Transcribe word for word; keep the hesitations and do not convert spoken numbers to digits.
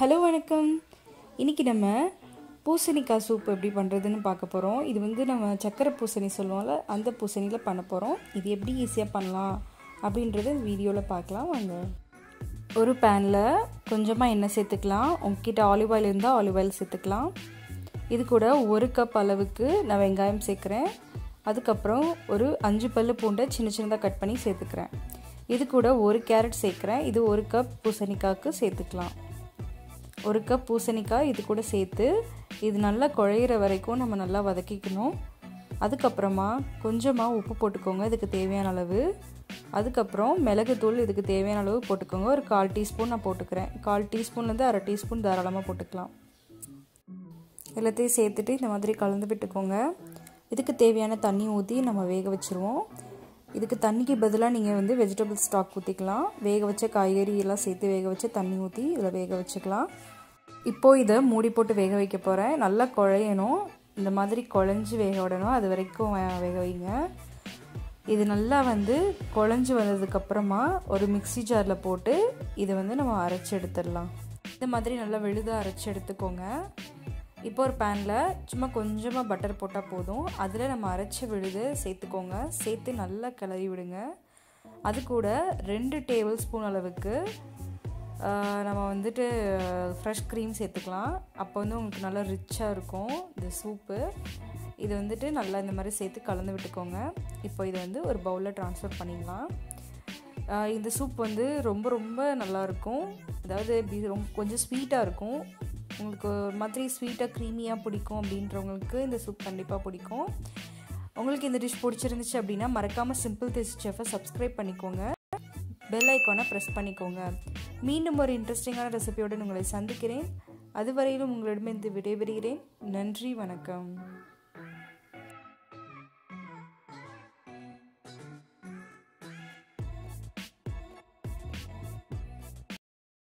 Hello வணக்கம். இன்றைக்கி நம்ம பூசணிக்காய் சூப் எப்படி பண்ணுறதுன்னு பார்க்க போகிறோம். இது வந்து நம்ம சக்கரை பூசணி சொல்லுவோம்ல, அந்த பூசணியில் பண்ண போகிறோம். இது எப்படி ஈஸியாக பண்ணலாம் அப்படின்றத வீடியோவில் பார்க்கலாம் வாங்க. ஒரு பேனில் கொஞ்சமாக எண்ணெய் சேர்த்துக்கலாம். உங்ககிட்ட ஆலிவ் ஆயில் இருந்தால் ஆலிவ் ஆயில் சேர்த்துக்கலாம். இது கூட ஒரு கப் அளவுக்கு நான் வெங்காயம் சேர்க்குறேன். அதுக்கப்புறம் ஒரு அஞ்சு பல்லு பூண்டை சின்ன சின்னதாக கட் பண்ணி சேர்த்துக்கிறேன். இது கூட ஒரு கேரட் சேர்க்குறேன். இது ஒரு கப் பூசணிக்காய்க்கு சேர்த்துக்கலாம். ஒரு கப் பூசணிக்காய் இது கூட சேர்த்து இது நல்லா குழையிற வரைக்கும் நம்ம நல்லா வதக்கிக்கணும். அதுக்கப்புறமா கொஞ்சமாக உப்பு போட்டுக்கோங்க, இதுக்கு தேவையான அளவு. அதுக்கப்புறம் மிளகுத்தூள் இதுக்கு தேவையான அளவு போட்டுக்கோங்க. ஒரு கால் டீஸ்பூன் நான் போட்டுக்கிறேன். கால் டீஸ்பூன்லேருந்து அரை டீஸ்பூன் தாராளமாக போட்டுக்கலாம். எல்லாத்தையும் சேர்த்துட்டு இந்த மாதிரி கலந்து விட்டுக்கோங்க. இதுக்கு தேவையான தண்ணி ஊற்றி நம்ம வேக வச்சுருவோம். இதுக்கு தண்ணிக்கு பதிலாக நீங்கள் வந்து வெஜிடபிள் ஸ்டாக் ஊற்றிக்கலாம். வேக வச்ச காய்கறி எல்லாம் சேர்த்து வேக வச்சு தண்ணி ஊற்றி இதில் வேக வச்சுக்கலாம். இப்போது இதை மூடி போட்டு வேக வைக்க போகிறேன். நல்லா குழையணும், இந்த மாதிரி குழஞ்சி வேக விடணும். அது வரைக்கும் வேக வைங்க. இது நல்லா வந்து குழஞ்சி வந்ததுக்கப்புறமா ஒரு மிக்சி ஜாரில் போட்டு இதை வந்து நம்ம அரைச்சி எடுத்துடலாம். இந்த மாதிரி நல்லா விழுதாக அரைச்சி எடுத்துக்கோங்க. இப்போ ஒரு பேனில் சும்மா கொஞ்சமாக பட்டர் போட்டால் போதும். அதில் நம்ம அரைச்சி விழுது சேர்த்துக்கோங்க. சேர்த்து நல்லா கிளறி விடுங்க. அது கூட ரெண்டு டேபிள் ஸ்பூன் அளவுக்கு நம்ம வந்துட்டு ஃப்ரெஷ் க்ரீம் சேர்த்துக்கலாம். அப்போ வந்து உங்களுக்கு நல்லா ரிச்சாக இருக்கும் இந்த சூப்பு. இது வந்துட்டு நல்லா இந்த மாதிரி சேர்த்து கலந்து விட்டுக்கோங்க. இப்போ இதை வந்து ஒரு பவுலில் ட்ரான்ஸ்ஃபர் பண்ணிடலாம். இந்த சூப் வந்து ரொம்ப ரொம்ப நல்லாயிருக்கும். அதாவது ரொம்ப கொஞ்சம் ஸ்வீட்டாக இருக்கும். உங்களுக்கு ஒரு மாதிரி ஸ்வீட்டாக க்ரீமியாக பிடிக்கும் அப்படின்றவங்களுக்கு இந்த சூப் கண்டிப்பாக பிடிக்கும். உங்களுக்கு இந்த டிஷ் பிடிச்சிருந்துச்சு அப்படின்னா மறக்காமல் சிம்பிள் டேஸ்ட் செஃப்பை சப்ஸ்கிரைப் பண்ணிக்கோங்க. பெல் ஐக்கானை ப்ரெஸ் பண்ணிக்கோங்க. மீண்டும் ஒரு இன்ட்ரெஸ்டிங்கான ரெசிபியோடு உங்களை சந்திக்கிறேன். அதுவரையிலும் உங்களிடமிருந்து விடைபெறுகிறேன். நன்றி, வணக்கம்.